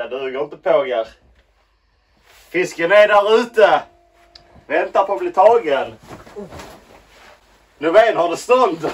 Det duger inte pågar. Fisken är där ute. Väntar på att bli tagen. Nu vet har det stånd.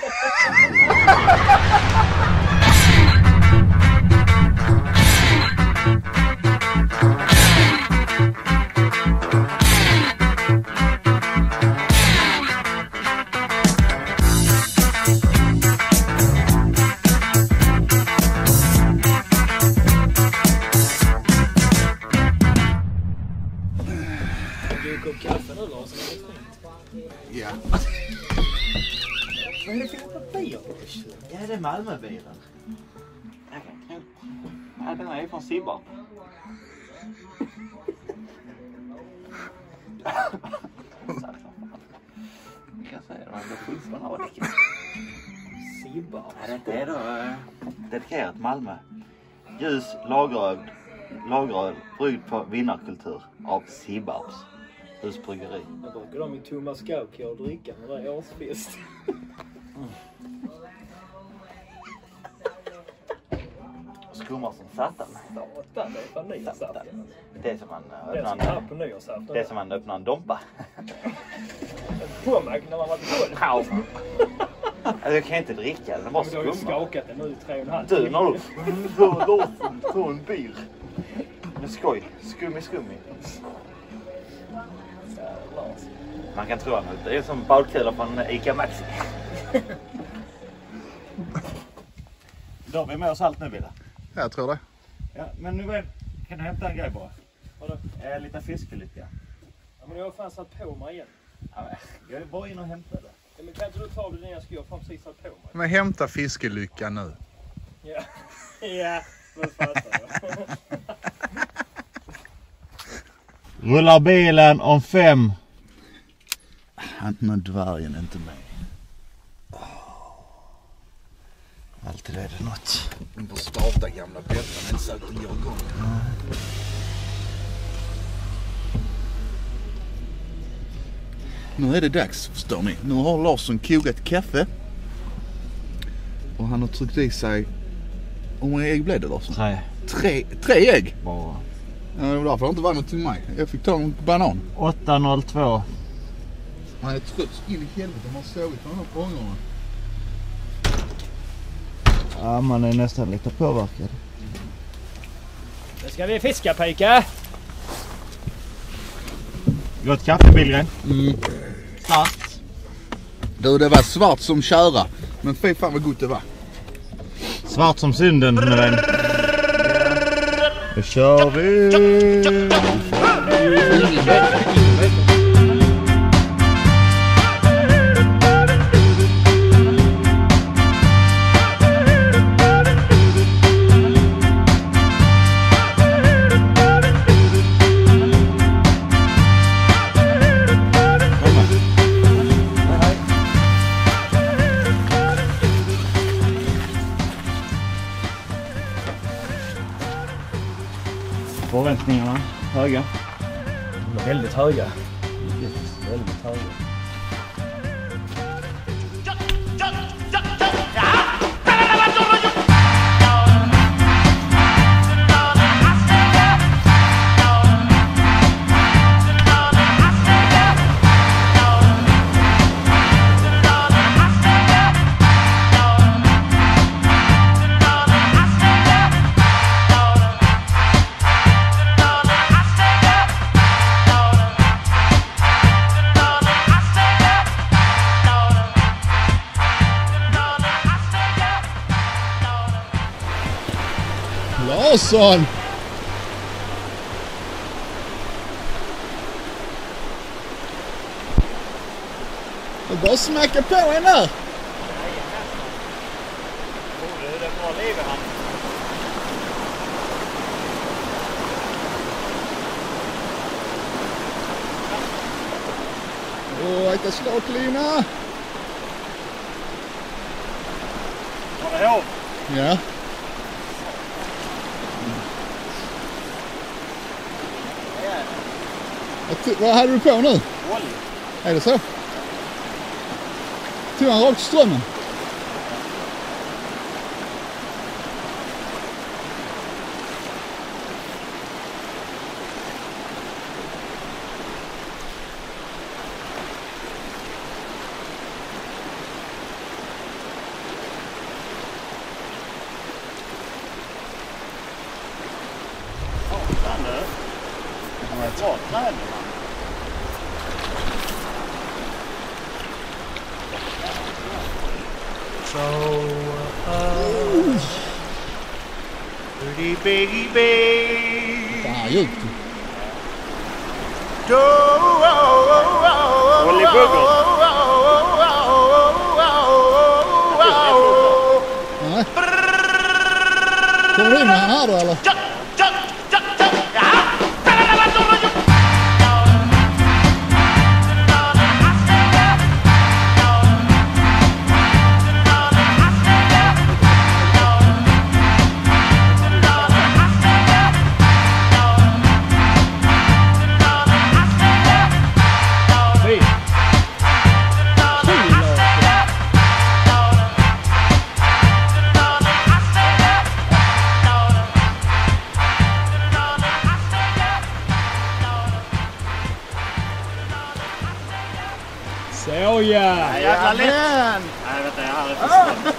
Ja. Vad är det för bil? Ja, det är Malmöbilen. Ja, den är från Sibbarp. Jag kan säga det, man blir full från Adiken. Sibbarp? Ja, det är då dedikerat Malmö. Ljus, lageröl, bryggd på vinnarkultur av Sibbarps husbryggeri. Jag brukar de i Thomas Gaukar och dricka när det är årsfest. Skummar som satan. Satan, det är fan nyårsafton. Det är som man öppnar det är som man öppnar en dompa. Påmärk när man var 12. Alltså, jag kan inte dricka den, bara Du har ju skumma. skakat den nu i 3,5. Du, när du låter på en bil. Med skoj. Skummi. Man kan tro att det är som badkulor från Ica Maxi. Då har vi med oss allt nu, Wille. Jag tror det. Ja, men nu kan du hämta en grej bara? Vadå? Lite fiskelycka. Ja, men jag har fan satt på mig igen. Ja, jag är bara in och hämta det. Ja, men kan inte du ta det när jag ska? Jag har fan precis satt på mig. Men hämta fiskelyckan nu. Ja, ja, vad fattar jag. Rullar bilen om 5. Han dvärgen inte med. Alltid är det något. De får starta gamla Petran, inte så att de gör igång. Nu är det dags, förstår ni. Nu har Larsson kokat kaffe. Och han har tryckt i sig... Hur många ägg blev det, Larsson? 3 ägg? Bara. Ja, det var därför det inte var något till mig. Jag fick ta en banan. 8.02. Han är trött in i helvete. Man har sovit på de här ångorna. Ja, man är nästan lite påverkad. Nu ska vi fiska, pojkar. Gott kaffe, Billgren. Svart. Du, det var svart som köra. Men fy fan vad gott det var. Svart som synden, min vän. Då kör vi! Förväntningarna höga. Väldigt höga. Väldigt höga. Larsson! Du bara smacka på en där! Det är bra liv han. Åh, äta slaklina! Har du ihåg? Ja. Vad hade du på nu? Olja. Är det så? Tog han rakt strömmen? sträderna. Pretty biggie babe. Fan, djupt. Olly Bugger. Nej. Kommer du in med han här då eller? Så ja! Jävla lätt! Nej, vänta, jag har ett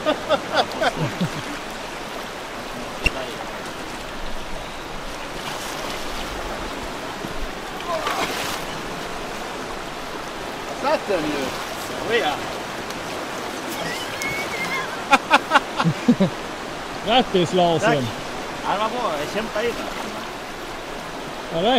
Satt den ju! Så ja! Grattis Larsen! Tack! Ja, det var bra, jag kämpade i det. Ja, det?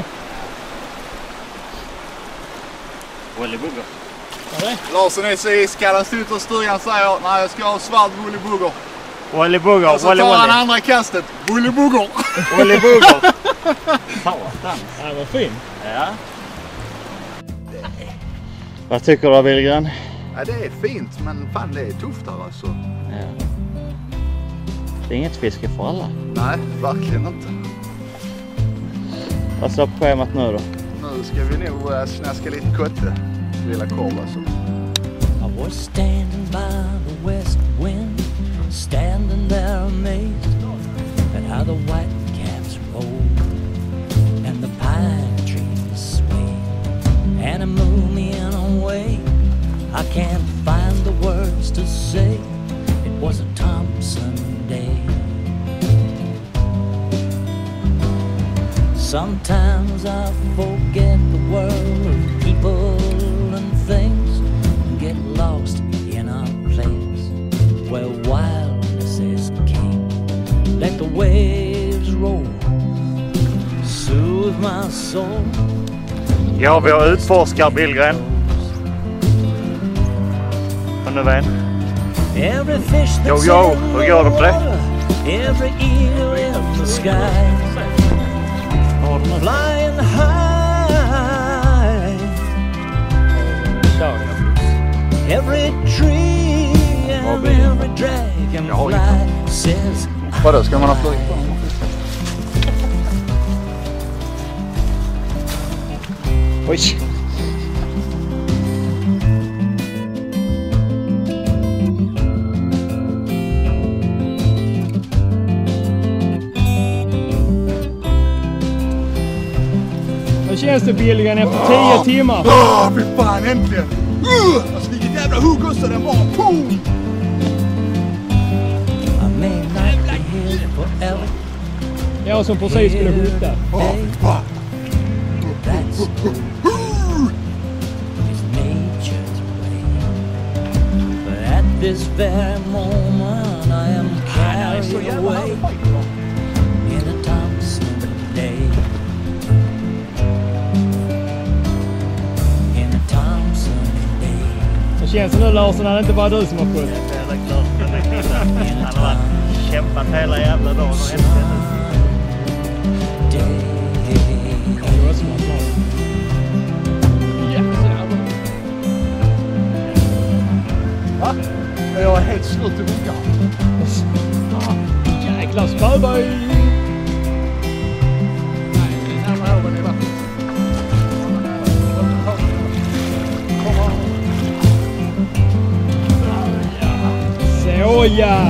Olly Bugger. Ja, det? Larsson är så iskall, han står ut och stugan säger nej jag ska ha svart Olly Bugger. Olly Bugger, Och så tar han andra kastet, Olly Bugger. Olly Bugger. Satan. Ja, vad fin. Ja. Vad tycker du Billgren? Ja det är fint men fan det är tufft här alltså. Ja. Det är inget fiske för alla. Nej, verkligen inte. Vad står på schemat nu då? Nu ska vi nog snaska lite kotte. Grilla korv alltså. I was standing by the west wind, standing there amazed at how the white caps rolled and the pine trees swayed, and it moved me in a way I can't find the words to say. It was a Thompson day. Sometimes I forget the world of people and things and get lost in a place where wildness is king. Let the waves roll, soothe my soul. Ja, vi har utforskar Billgren. Och nu vän. Every fish Jo, that's jo, in hur the går det på det? water, every eel in the sky, flying high. Every tree and every dragonfly says Vadå, ska man ha flugit på dem? Oj! Hur känns det Billgren efter 10 timmar? Fy fan, äntligen! Alltså vilket jävla hugg också den var! Boom! I may not be here forever. Jag som precis skulle skjuta. Fy fan! That's is nature's way. But at this very moment I am carried away in a Thompson day. In a Thompson day. Det känns som nu Larsson, det inte bara du som har skjutit. Det är klart, den är killen. Han har kämpat hela jävla dagen och äntligen. Det var smart Larsson. Va? Jag är helt slut i veckan. Jäkla spöböj! Såja!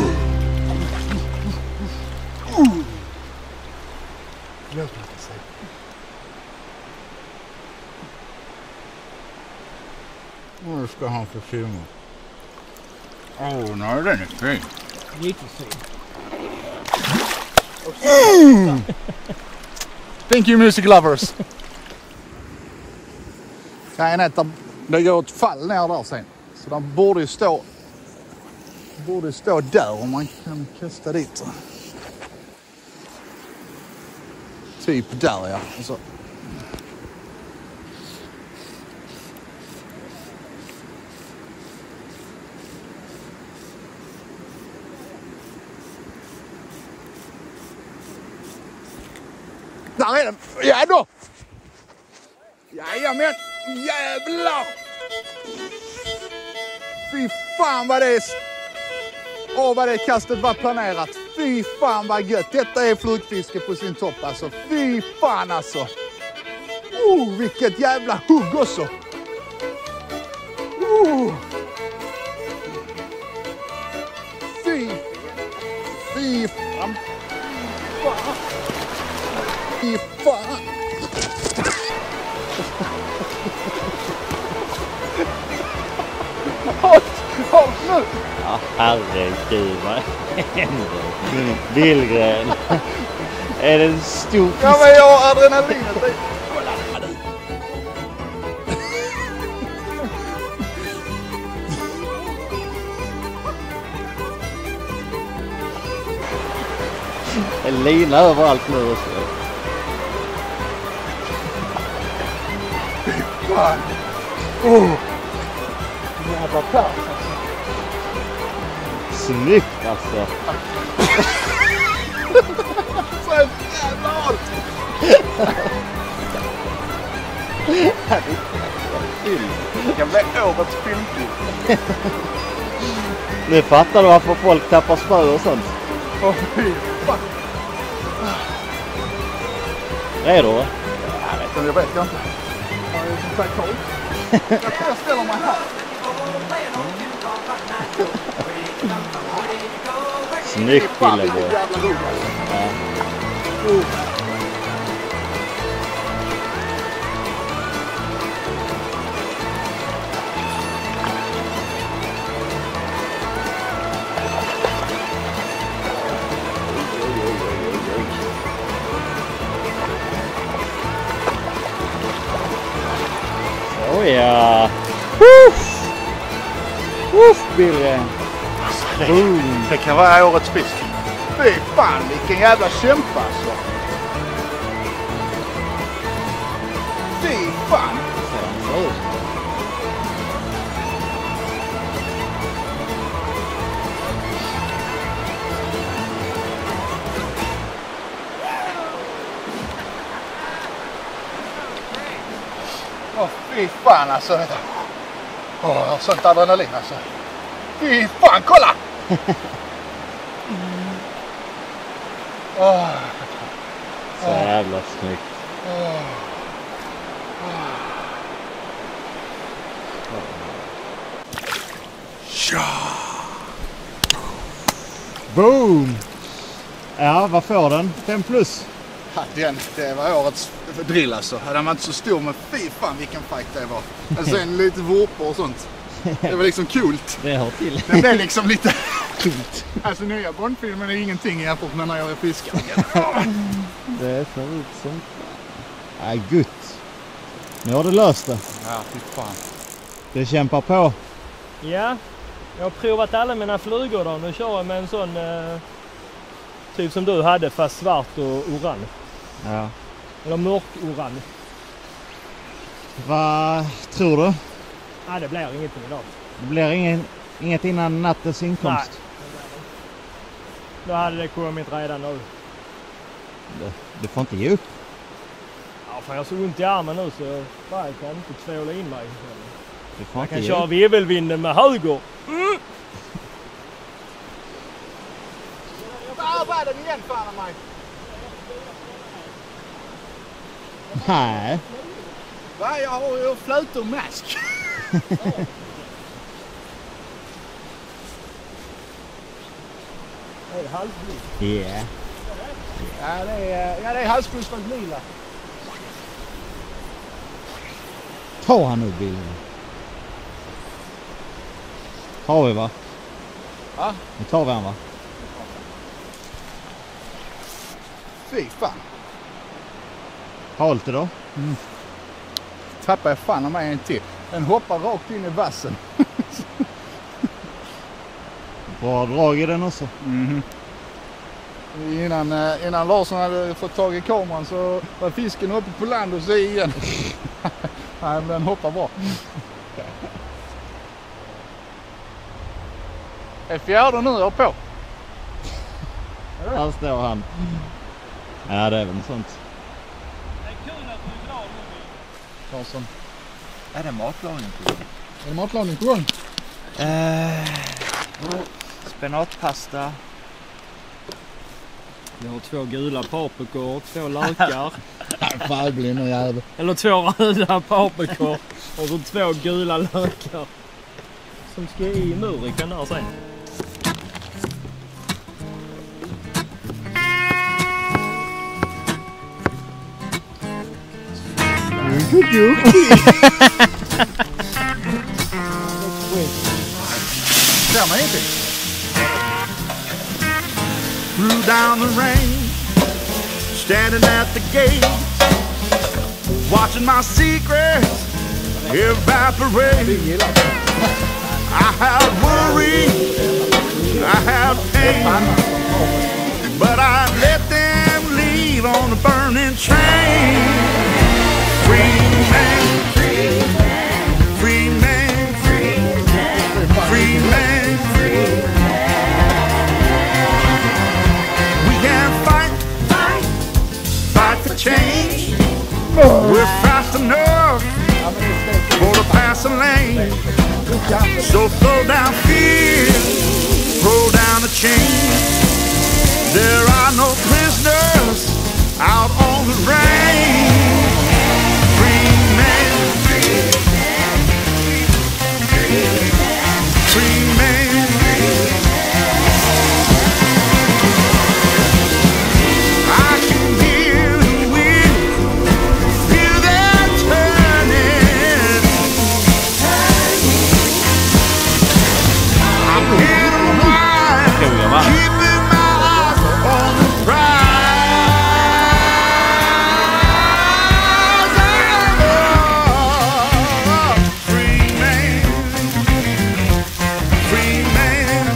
Vad ska han för filmer? Åh, nej den är fin. Riktigt fin. Thank you music lovers. Grejen är att det går ett fall ner där sen. Så de borde ju stå där om man kan kasta dit. Typ där, ja. Och så. Där är den! Ja då! Jajamän! Jävlar! Fy fan vad det är... Åh, vad det kastet var planerat. Fy fan vad gött. Detta är flugfiske på sin topp alltså. Fy fan alltså. Vilket jävla hugg också. Fy fan. Fy fan. Nu. Ja, herregud, vad händer? Billgren. Är det en stor fisk? Ja, men jag har adrenalinet. Det är lina överallt nu också. Fan. Jävla plats alltså. Snyggt alltså. Så jävla hårt. Jag blev årets filmklipp. Nu fattar du varför folk tappar spö och sånt. Fy fan. Redo? Jag vet inte. Jag är som sagt cold. Jag ställer mig här. Snyggt Billgren. Oh ja. Billgren. Det kan vara årets fisk. Fy fan, vilken jävla kämpa alltså. Fy fan. Fy fan alltså. Jag har sånt adrenalin alltså. Fy fan, kolla! Så jävla snyggt. Boom! Ja, vad får den? 5+. Det var årets drill alltså. Den var inte så stor, men fy fan vilken fight det var. Alltså en lite vurpor och sånt. Det var liksom coolt. Det hör till. Det blev liksom lite coolt. Alltså nya Bondfilmen är ingenting jämfört med när jag är fiskare. Det ser ut som... Nej, gott. Nu har du löst det. Ja, fy fan. Det kämpar på. Ja, jag har provat alla mina flugor då. Nu kör jag med en sån typ som du hade, fast svart och orange. Ja. Eller mörk orange. Vad tror du? Nej, det blir ingenting idag. Det blir inget innan nattens inkomst? Nej. Då hade det kommit redan nu. Du får inte ge upp. Ja, för jag har så ont i armen nu så jag kan inte tvåla in mig. Du får jag inte kan ge köra upp. virvelvinden med höger. Vad var den igen, fan av mig? Nej. Va, jag har ju flöt och mask. Det är halsblick. Yeah. Ja, det är halsblick lila. Ta han nu bilden. Tar vi va? Ja. Nu tar vi han va? Fy fan. Halt det då? tappade jag fan av mig en till. Den hoppar rakt in i vassen. Bra drag i den också. Innan Larsson hade fått tag i kameran så var fisken uppe på land och så igen. Nej, men den hoppar bra. Är fjärde nu jag på? Här står han. Ja, det är väl sånt. Det är kul att du är glad nu. Larsson. Är det matlagning på gång? Är det matlagning på gång? Spenatpasta. Vi har 2 gula paprikor, 2 lökar. Fan, blir någon jävel. Eller 2 röda paprikor och så 2 gula lökar. Som ska i murikan där sen. Ser man ingenting? Threw down the rain, standing at the gate, watching my secrets evaporate. I have worry, I have pain, but I let them leave on the burning train. Free man, free man, free man, free man, free man. Fight for change. We're fast enough for the passing lane. So throw down fear, throw down the chain. There are no prisoners out on the range. Free man, free man. I can hear the wind, feel that turning. I'm here to ride, keeping my eyes on the prize. Free man, free man.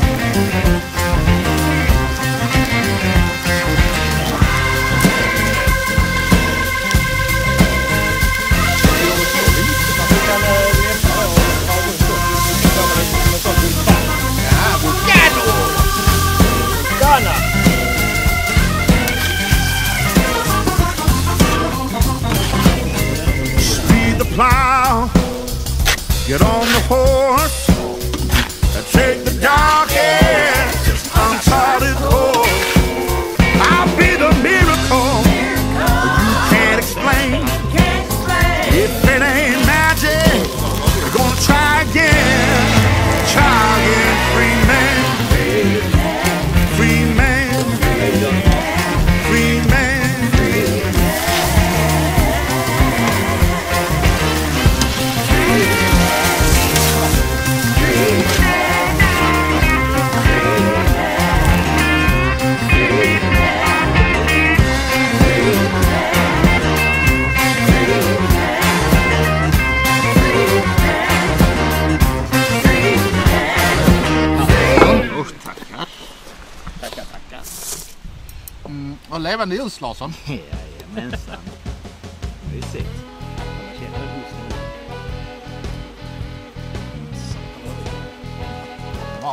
Speed the plow, get on the horse, and take the darkest, uncharted course. I'll be the miracle you can't explain. If it ain't magic, we're gonna try again. Try again, free man, free man, free man. Och levande ljus, Larsson. Jajamensan. Det är sett. Känner bussen. Ja.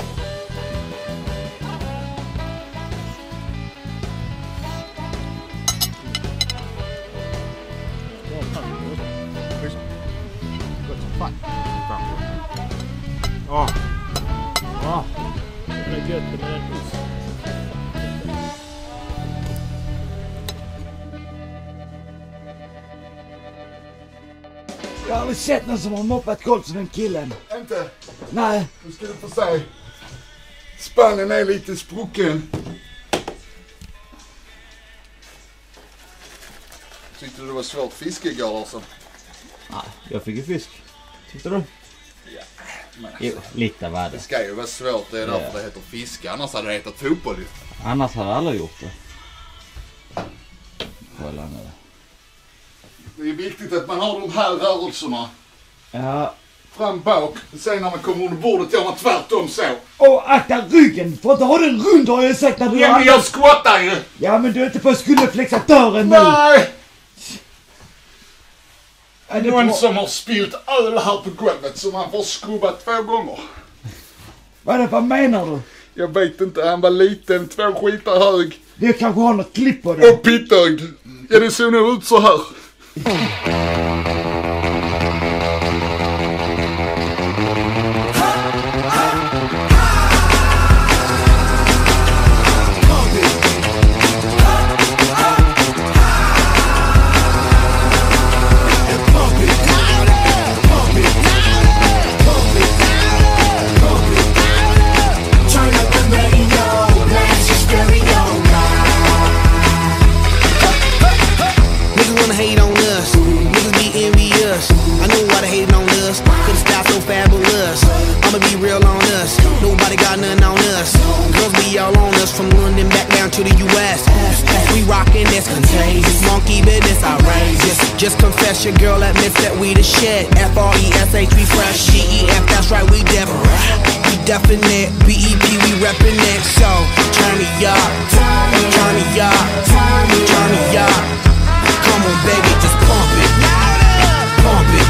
Gott som fan. Åh. Det är gött med den osten. Jag har aldrig sett någon som har moppat golv som den killen. Inte? Nej. Nu ska du få se. Spannen är lite sprucken. Tyckte du det var svårt fiske igår, Larsson? Nej, jag fick ju fisk. Tyckte du? Ja, men Jo, lite var det det. ska ju vara svårt, det är därför det heter fiske. Annars hade det hetat fotboll ju. Annars hade jag aldrig gjort det. Kolla nu. Det är viktigt att man har de här rörelserna. Ja. Fram bak. Sen när man kommer under bordet gör man tvärtom så. Och akta ryggen. Får inte ha den rund har jag sagt när du... Ja men jag skottar ju. Ja men du är inte på skulderflexatören nu. Nej. Är det Någon bra? som har spilt öl här på golvet så man får skrubba 2 gånger. Vad menar du? Jag vet inte, han var liten, 2 skitar hög. Vi kanske har något klipp på det. Och pittögd. Ja det såg nog ut så här. From London back down to the US. We rockin' this contagious, monkey business outrageous. Just confess your girl admits that we the shit. F-R-E-S-H, we fresh. G-E-F, that's right, we different. We definite. B-E-P, we reppin' it. So, turn me up, turn me up, turn me up. Come on baby, just pump it, pump it.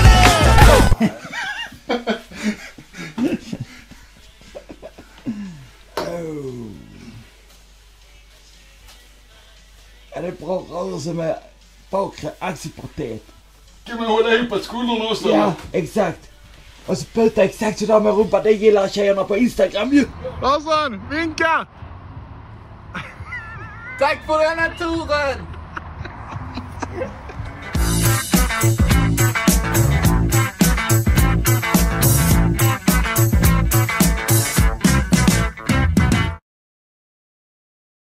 Är det bra rörelse med bakre axelpartiet? Kan man hålla ihop skulderna också? Ja, exakt. Och så puta exakt sådär med rumpan. Det gillar tjejerna på Instagram ju. Larsson, vinka! Tack för den här turen!